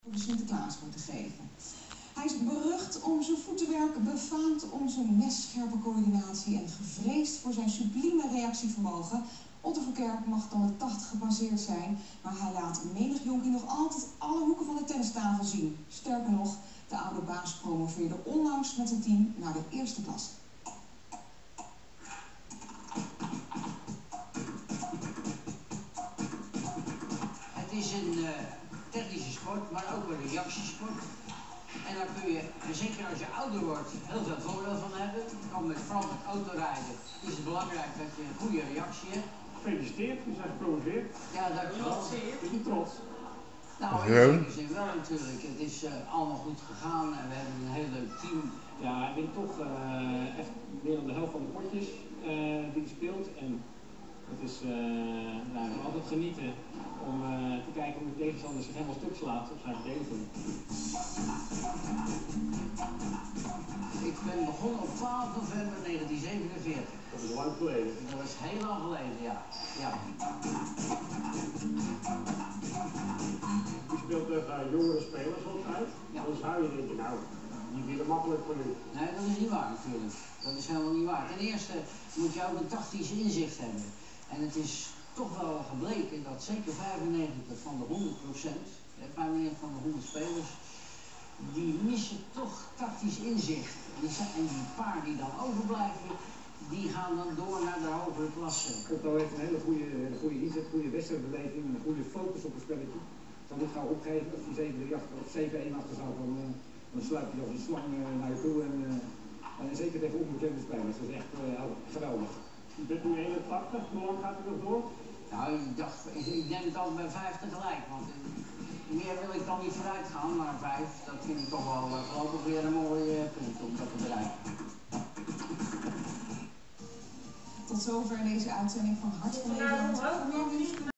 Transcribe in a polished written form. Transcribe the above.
de Sinterklaas moeten geven. Hij is berucht om zijn voetenwerk, befaamd om zijn messcherpe coördinatie en gevreesd voor zijn sublieme reactievermogen. Otto Verkerk mag dan de 80 gepasseerd zijn, maar hij laat menig jonkie nog altijd alle hoeken van de tennistafel zien. Sterker nog, de oude baas promoveerde onlangs met zijn team naar de eerste klasse. Het is een technische sport, maar ook een reactiesport. En daar kun je, zeker als je ouder wordt, heel veel voordeel van hebben. Vooral met autorijden is het belangrijk dat je een goede reactie hebt. Gefeliciteerd, u bent gepromoveerd. Ja, dankjewel. Ben je trots? Nou, in zekere zin wel natuurlijk. Het is allemaal goed gegaan en we hebben een heel leuk team. Ja, hij wint toch echt meer dan de helft van de potjes die hij speelt. En het is altijd genieten om te kijken hoe de tegenstander zich helemaal stuk slaat op zijn verdediging. Ik ben begonnen op 12 november 1947. Dat is lang geleden. Dat is heel lang geleden, ja. U speelt tegen jongere spelers altijd. Ja. Dan zou je denken, nou, die willen makkelijk voor u. Nee, dat is niet waar natuurlijk. Dat is helemaal niet waar. Ten eerste moet je ook een tactisch inzicht hebben. En het is toch wel gebleken dat zeker 95 van de 100%, 95 van de 100 spelers, die missen toch tactisch inzicht. En die paar die dan overblijven, die gaan dan door naar de hogere klasse. Otto heeft een hele goede inzet, goede wedstrijdbeleving, een goede focus op het spelletje. Zal niet gauw opgeven als hij 7-1 achter staat, dan sluipt hij als een slang naar je toe. En zeker tegen onbekende spelers, dat is echt geweldig. U bent nu 81, hoe lang gaat u nog door? Nou, ik neem het altijd bij 5 tegelijk, want meer wil ik dan niet vooruit gaan, maar 5, dat vind ik toch wel voorlopig weer een mooie punt om dat te bereiken. Tot zover deze uitzending van Hart van Nederland.